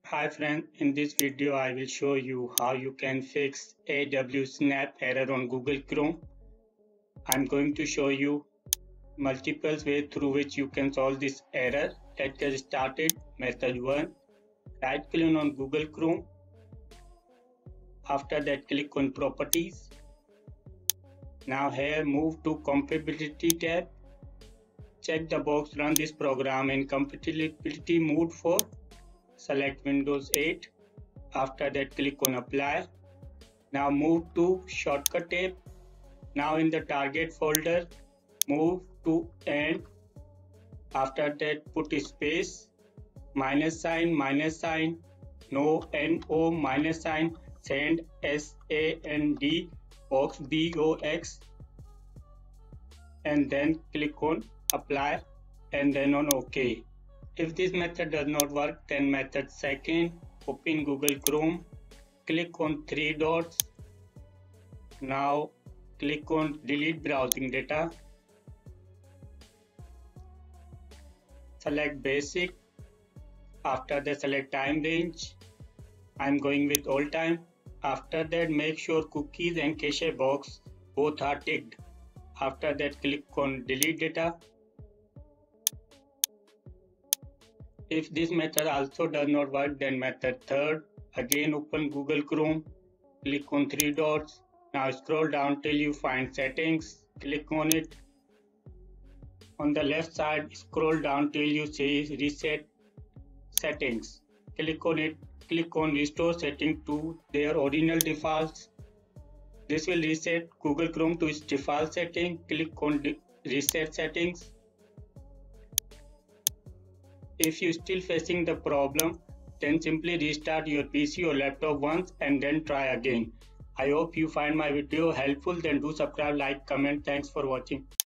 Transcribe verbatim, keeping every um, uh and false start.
Hi friend, in this video I will show you how you can fix awsnap error on Google Chrome. I'm going to show you multiple ways through which you can solve this error. Let's get started. Method one. Right click on Google Chrome. After that click on Properties. Now here move to Compatibility tab. Check the box Run this program in compatibility mode for. Select Windows eight. After that click on Apply. Now move to Shortcut tab. Now in the target folder move to End. After that put space minus sign minus sign no no minus sign send S A N D box B O X and then click on Apply and then on OK. If this method does not work, then method second, open Google Chrome, click on three dots. Now click on delete browsing data. Select basic. After that select time range. I'm going with all time. After that make sure cookies and cache box both are ticked. After that click on delete data. If this method also does not work, then method third, again open Google Chrome, click on three dots. Now scroll down till you find settings, click on it. On the left side, scroll down till you see reset settings. Click on it, click on restore setting to their original defaults. This will reset Google Chrome to its default setting. Click on reset settings. If you still facing the problem, then simply restart your P C or laptop once and then try again. I hope you find my video helpful. Then do subscribe, like, comment. Thanks for watching.